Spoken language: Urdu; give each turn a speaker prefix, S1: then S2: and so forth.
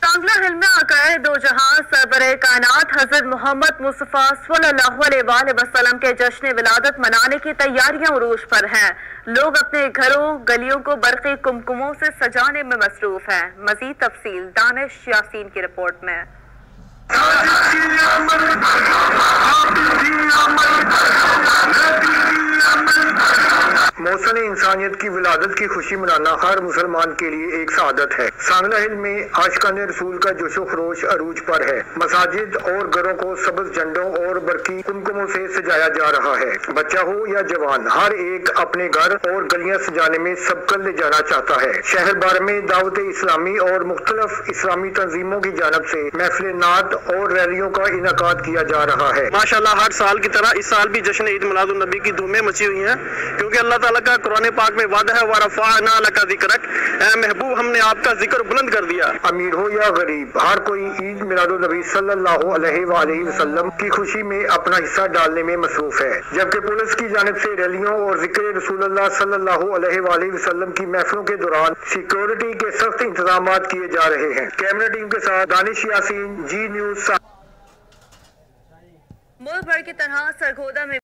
S1: سانگلہ میں آقائے دو جہاں سربراہ کائنات حضرت محمد مصطفی صلی اللہ علیہ وآلہ وسلم کے جشن ولادت منانے کی تیاریاں عروج پر ہیں۔ لوگ اپنے گھروں گلیوں کو برقی قمقموں سے سجانے میں مصروف ہیں۔ مزید تفصیل دانش یاسین کی رپورٹ میں۔
S2: موسم انسانیت کی ولادت کی خوشی منانا ہر مسلمان کے لیے ایک سعادت ہے۔ سانگلہ میں عاشقان رسول کا جوش و خروش عروج پر ہے۔ مساجد اور گھروں کو سبز جھنڈوں اور برقی قمقموں سے سجایا جا رہا ہے۔ بچہ ہو یا جوان، ہر ایک اپنے گھر اور گلیاں سجانے میں سبقت لے جانا چاہتا ہے۔ شہر بھر میں دعوت اسلامی اور مختلف اسلامی تنظیموں کی جانب سے محفل نعت اور ریلیوں کا انعقاد کیا جا رہا ہے۔
S3: ماشاءاللہ ہر سال کی طرح اس سال بھی جشن عید میلاد النبی کی دھومیں مچی ہوئی ہیں، کیونکہ اللہ تعالیٰ کا قرآن پاک میں وعدہ ہے وَرَفَعْنَا لَكَ ذِكْرَكَ، اے محبوب ہم نے آپ کا ذکر بلند کر دیا۔
S2: امیر ہو یا غریب، ہر کوئی عید میلاد النبی صلی اللہ علیہ وآلہ وسلم کی خوشی میں اپنا حصہ ڈالنے میں مصروف ہے، جبکہ پولیس کی جانب سے ریلیوں اور ذکر رسول اللہ صلی اللہ علیہ وآلہ وسلم کی محفلوں کے دوران سیکورٹی کے سخت انتظامات کیے جا رہے ہیں۔ کیمرہ ٹیم کے ساتھ دانش یاسین، جی نیوز۔
S1: ملک بھر کی طرح سرگودا میں